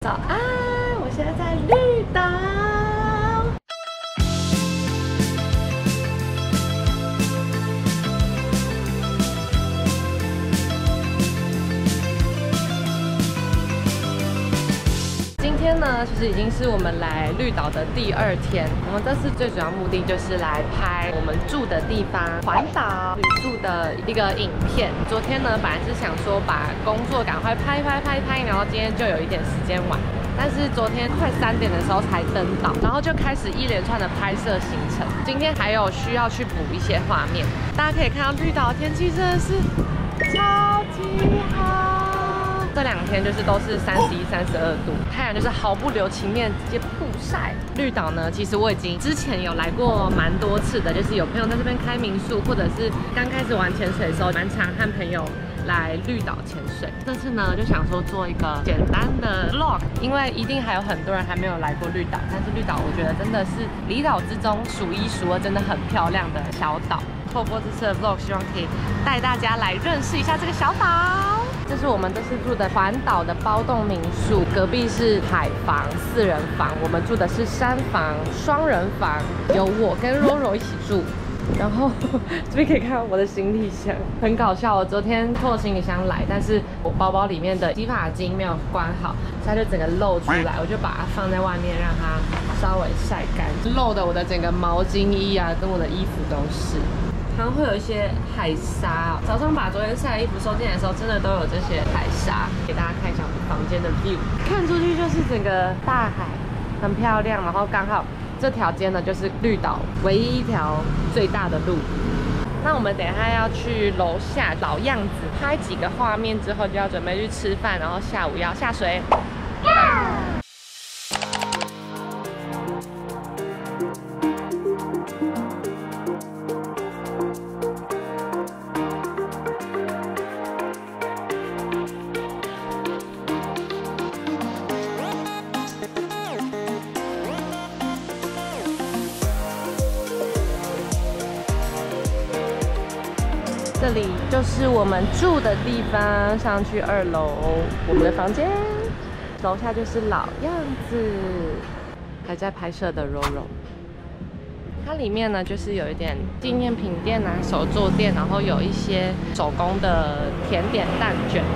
早安，我现在在绿岛。今天呢，其实已经是我们来绿岛的第2天。我们这次最主要目的就是来拍我们住的地方环岛旅宿的一个影片。昨天呢，本来是想说把工作赶快拍，然后今天就有一点时间晚。但是昨天快3点的时候才登岛，然后就开始一连串的拍摄行程。今天还有需要去补一些画面。大家可以看到绿岛的天气真的是超级好。这2天就是都是31、32度，太阳就是毫不留情面直接曝晒。绿岛呢，其实我已经之前有来过蛮多次的，就是有朋友在这边开民宿，或者是刚开始玩潜水的时候，蛮常和朋友来绿岛潜水。这次呢，就想说做一个简单的 vlog， 因为一定还有很多人还没有来过绿岛，但是绿岛我觉得真的是离岛之中数1数2，真的很漂亮的小岛。透过这次的 vlog， 希望可以带大家来认识一下这个小岛。这是我们这次住的环岛的包栋民宿，隔壁是海房4人房，我们住的是山房双人房，有我跟柔柔一起住。然后这边可以看到我的行李箱，很搞笑。我昨天拖行李箱来，但是我包包里面的洗发精没有关好，它就整个漏出来，我就把它放在外面让它稍微晒干，漏的我的整个毛巾衣啊，跟我的衣服都是。常会有一些海沙，早上把昨天晒的衣服收进来的时候，真的都有这些海沙。给大家看一下我们房间的 view， 看出去就是整个大海，很漂亮。然后刚好这条街呢，就是绿岛唯一一条最大的路。那我们等一下要去楼下老样子拍几个画面之后，就要准备去吃饭，然后下午要下水。这里就是我们住的地方，上去2楼，我们的房间，楼下就是老样子，还在拍摄的柔柔。它里面呢，就是有一点纪念品店啊、手作店，然后有一些手工的甜点蛋卷。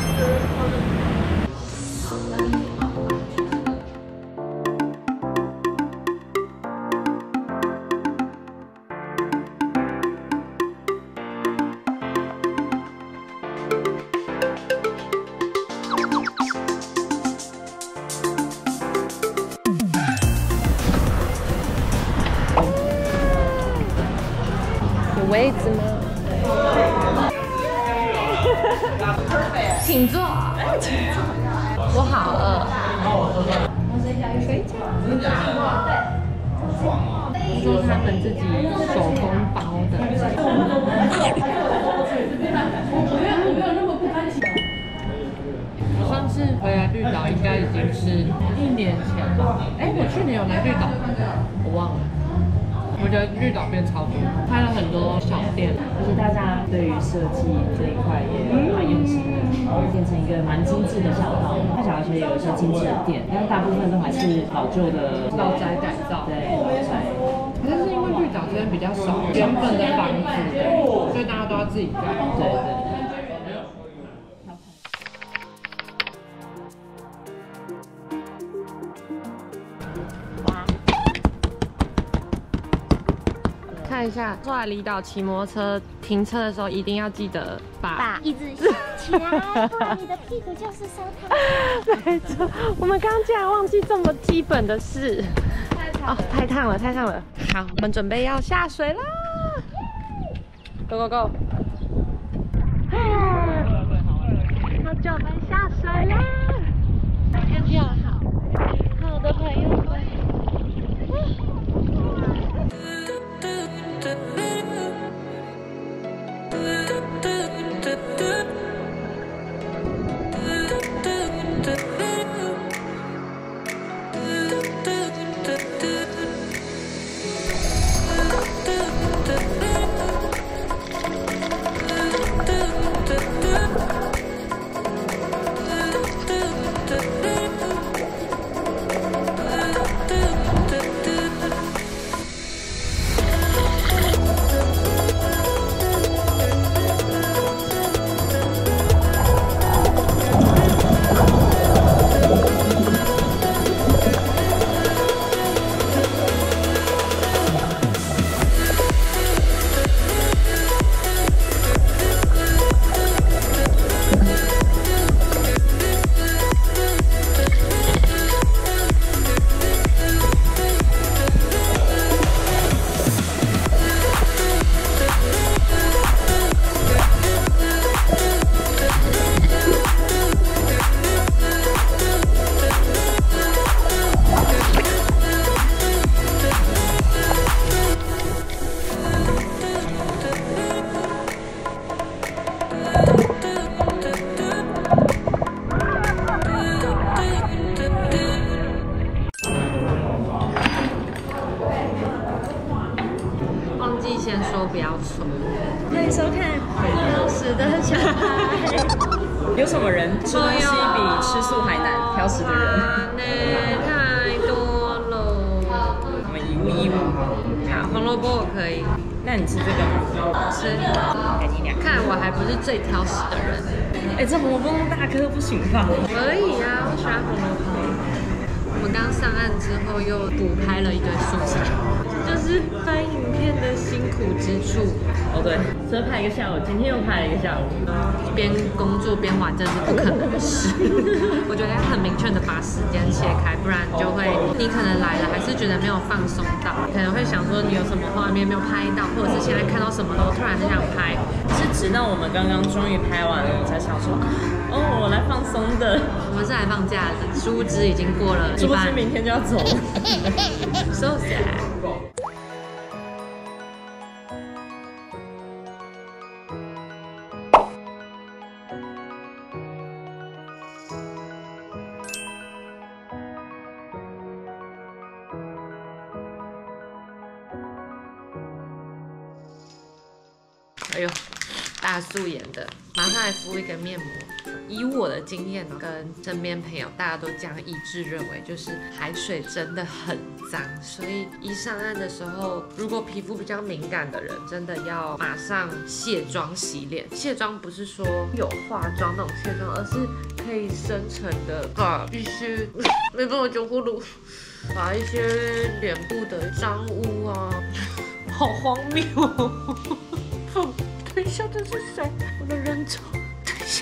位置吗？请坐。我好饿。水饺。这是他们自己手工包的。我上次回来绿岛应该已经是1年前了。哎，我去年有来绿岛，我忘了。我觉得绿岛变超多，开了很多小店， 而且大家对于设计这一块也蛮用心的，变成一个蛮精致的小岛。它小而且有一些精致的店，但大部分都还是老旧的老宅改造。 对，老宅。 可是因为绿岛这边比较少原本的房子，所以大家都要自己盖。 对对。 看一下，出来离岛骑摩托车停车的时候，一定要记得把椅子掀起来，不然你的屁股就是伤烫。 没错，我们刚刚竟然忘记这么基本的事。哦，太烫了，太烫了。好，我们准备要下水啦 ！Go go go！ 好久没下水啦！天气好好，好的朋友们。 有什么人吃东西比吃素还难？挑食的人。 太多了。 我们一物一物。 好，红萝卜我可以。 那你吃这个吗？ 吃。 给你2。 看我还不是最挑食的人。 这红萝卜那么大颗不行吧？ 可以啊，我喜欢红萝卜。我们刚上岸之后又补拍了一堆素材，这就是拍影片的辛苦之处。 哦对，所以拍1个下午，今天又拍了1个下午。 边工作边玩，这是不可能的事。我觉得要很明确的把时间切开，不然就会你可能来了还是觉得没有放松到，可能会想说你有什么画面没有拍到，或者是现在看到什么都突然很想拍。 是直到我们刚刚终于拍完了，我才想说我来放松的。 我们是来放假的，殊不知已经过了一半， 殊不知明天就要走了。 So sad。哎呦，大素颜的，马上来敷一个面膜。以我的经验跟身边朋友，大家都这样一致认为，就是海水真的很脏，所以一上岸的时候，如果皮肤比较敏感的人，真的要马上卸妆洗脸。卸妆不是说有化妆那种卸妆，而是可以深层的把一些没办法讲呼噜，把一些脸部的脏污啊，好荒谬哦。等一下，这是谁？我的人头。等一下，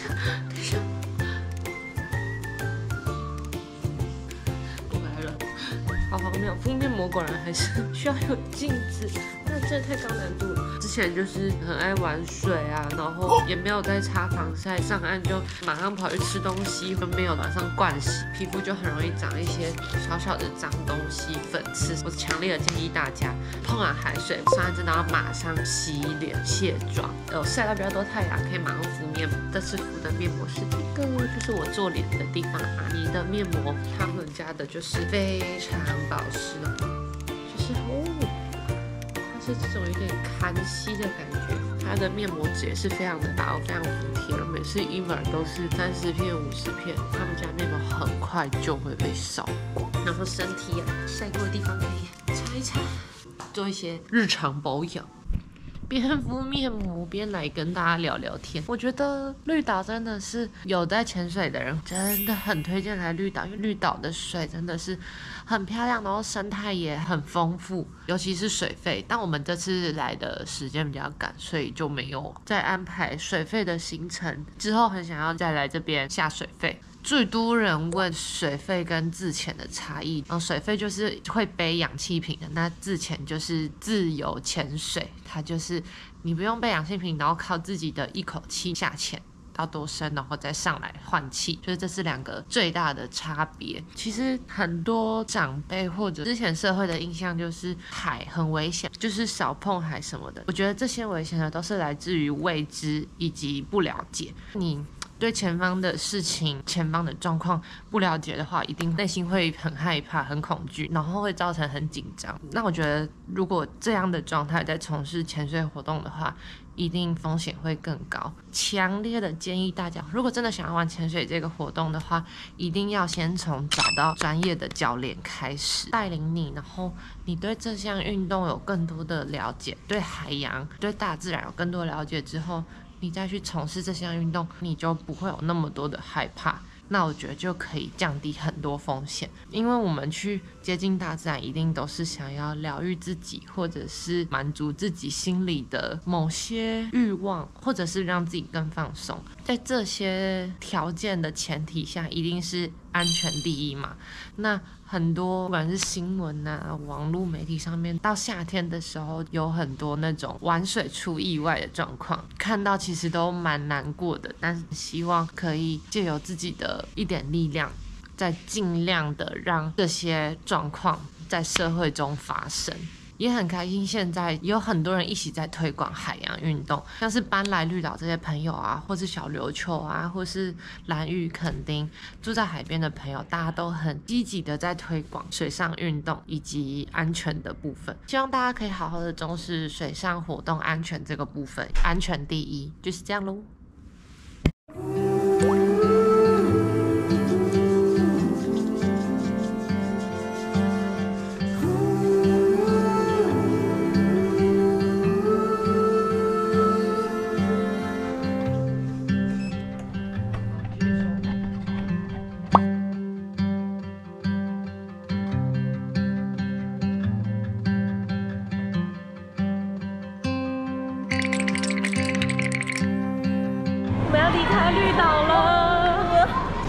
过来了，好荒谬！敷面膜果然还是需要有镜子，那真的太高难度了。之前就是很爱玩水啊，然后也没有在擦防晒，上岸就马上跑去吃东西，都没有马上盥洗，皮肤就很容易长一些小小的脏东西、粉刺。我强烈的建议大家，碰完海水上岸真的要马上洗脸、卸妆。有晒到比较多太阳，可以马上敷面膜。这次敷的面膜是这个，就是我做脸的地方。阿妮的面膜，他们家的就是非常保湿的，就是它是这种有点看稀的感觉。它的面膜纸也是非常的薄，非常服帖，每次一买都是30片、50片。他们家面膜很快就会被烧光，然后身体晒过的地方可以擦一擦，做一些日常保养。边敷面膜边来跟大家聊聊天。我觉得绿岛真的是有在潜水的人真的很推荐来绿岛，因为绿岛的水真的是很漂亮，然后生态也很丰富，尤其是水费。但我们这次来的时间比较赶，所以就没有再安排水费的行程。之后很想要再来这边下水费。最多人问水费跟自潜的差异，水费就是会背氧气瓶的，那自潜就是自由潜水，它就是你不用背氧气瓶，然后靠自己的一口气下潜到多深，然后再上来换气，就是这是2个最大的差别。其实很多长辈或者之前社会的印象就是海很危险，就是少碰海什么的。我觉得这些危险的都是来自于未知以及不了解。你对前方的事情、前方的状况不了解的话，一定内心会很害怕、很恐惧，然后会造成很紧张。那我觉得，如果这样的状态在从事潜水活动的话，一定风险会更高。强烈的建议大家，如果真的想要玩潜水这个活动的话，一定要先从找到专业的教练开始带领你，然后你对这项运动有更多的了解，对海洋、对大自然有更多的了解之后，你再去从事这项运动，你就不会有那么多的害怕。那我觉得就可以降低很多风险，因为我们去接近大自然，一定都是想要疗愈自己，或者是满足自己心里的某些欲望，或者是让自己更放松。在这些条件的前提下，一定是安全第一嘛。那很多不管是新闻啊、网络媒体上面，到夏天的时候有很多那种玩水出意外的状况，看到其实都蛮难过的。但是希望可以借由自己的一点力量，再尽量的让这些状况在社会中发生。也很开心，现在有很多人一起在推广海洋运动，像是搬来绿岛这些朋友啊，或是小琉球啊，或是兰屿、垦丁住在海边的朋友，大家都很积极的在推广水上运动以及安全的部分。希望大家可以好好的重视水上活动安全这个部分，安全第一，就是这样咯。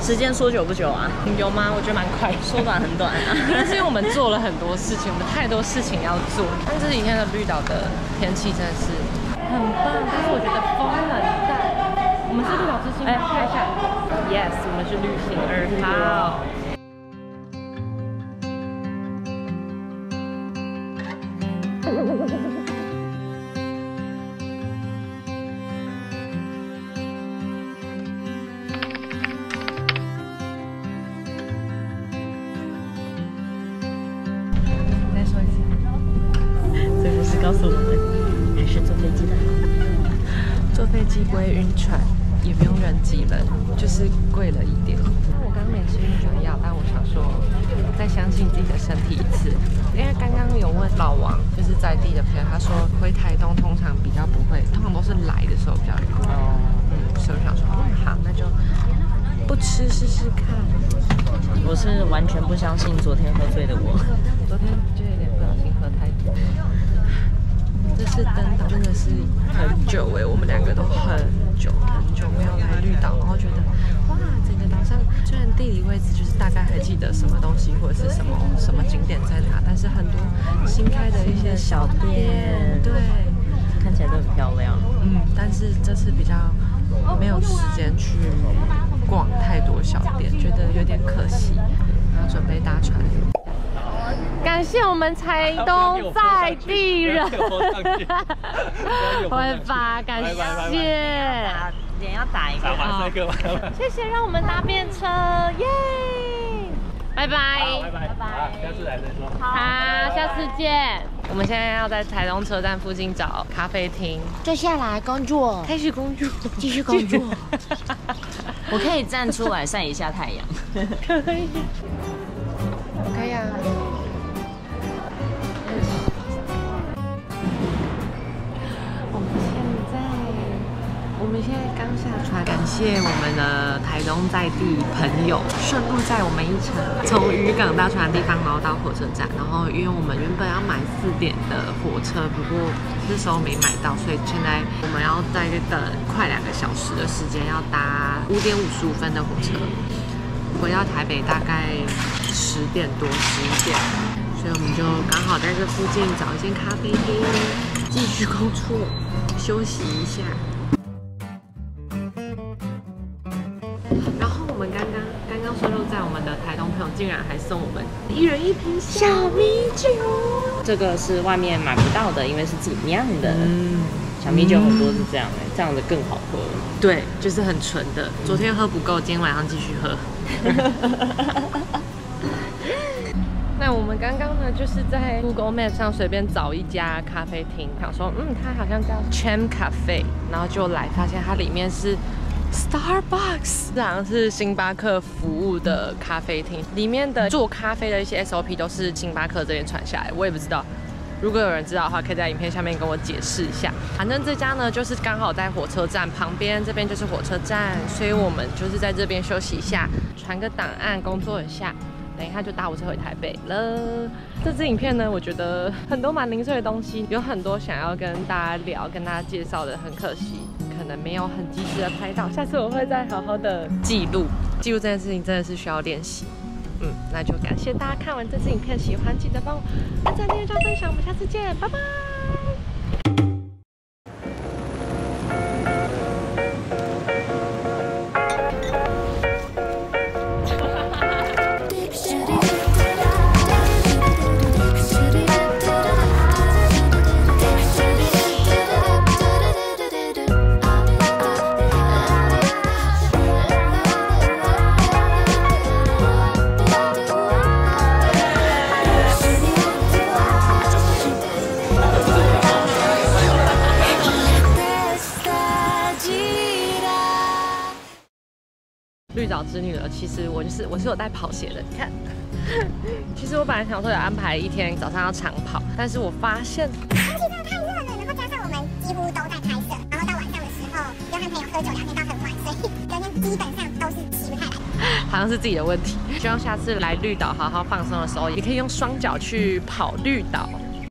时间说久不久啊？ 有吗？我觉得蛮快的， 说短很短啊。 但是因为我们做了很多事情，我们太多事情要做。但这几天的绿岛的天气真的是很棒，但是我觉得风很大。我们是绿岛之星，看一下 ，yes， 我们是旅行2号。 告诉我们，还是坐飞机的好。 坐飞机不会晕船，也不用人挤人，就是贵了一点。我刚没吃晕船药，但我想说，再相信自己的身体一次。因为刚刚有问老王，就是在地的朋友，他说回台东通常比较不会，通常都是来的时候比较晕。所以我想说，好，那就不吃试试看。 我是完全不相信昨天喝醉的我， 昨天就有点不小心喝太多。这次登岛真的是很久我们2个都很久没有来绿岛，然后觉得哇，整个岛上虽然地理位置就是大概还记得什么东西或者是什么景点在哪，但是很多新开的一些小店，对， 看起来都很漂亮。 但是这次比较没有时间去逛太多小店，觉得有点可惜，然后准备搭船。感谢我们台东在地人，会发，感谢， 脸要打一个， 谢谢，让我们搭便车，耶，拜拜， 拜拜，下次来再说， 好，下次见。我们现在要在台东车站附近找咖啡厅， 坐下来工作， 开始工作， 继续工作。 我可以站出来晒一下太阳， 可以，可以啊。我们现在刚下船，感谢我们的台东在地朋友顺路载我们一程，从渔港搭船的地方，然后到火车站。然后因为我们原本要买4点的火车，不过那时候没买到，所以现在我们要再等快2个小时的时间，要搭5点55分的火车，回到台北大概10点多11点，所以我们就刚好在这附近找一间咖啡厅，继续工作，休息一下。然后我们刚刚顺路载我们的台东朋友，竟然还送我们1人1瓶小米酒。 这个是外面买不到的，因为是自己酿的。小米酒很多是这样这样的更好喝。 对，就是很纯的。昨天喝不够，今天晚上继续喝。那我们刚刚呢，就是在 Google Map 上随便找一家咖啡厅，想说，它好像叫 Cham Cafe， 然后就来发现它里面是 Starbucks， 这好像是星巴克服务的咖啡厅，里面的做咖啡的一些 SOP 都是星巴克这边传下来，我也不知道。如果有人知道的话，可以在影片下面跟我解释一下。反正这家呢，就是刚好在火车站旁边，这边就是火车站，所以我们就是在这边休息一下，传个档案，工作一下。等一下就搭火车回台北了。这支影片呢，我觉得很多蛮零碎的东西，有很多想要跟大家聊、跟大家介绍的，很可惜，可能没有很及时的拍到。下次我会再好好的记录这件事情，真的是需要练习。那就感谢大家看完这支影片，喜欢记得帮我按赞、订阅、加分享，我们下次见，拜拜。绿岛之女了，其实我是有带跑鞋的，你看。其实我本来想说有安排一天早上要长跑，但是我发现天气真的太热了，然后加上我们几乎都在拍摄，然后到晚上的时候又和朋友喝酒聊天到很晚，所以隔天基本上都是起不太来。 好像是自己的问题。希望下次来绿岛好好放松的时候，也可以用双脚去跑绿岛。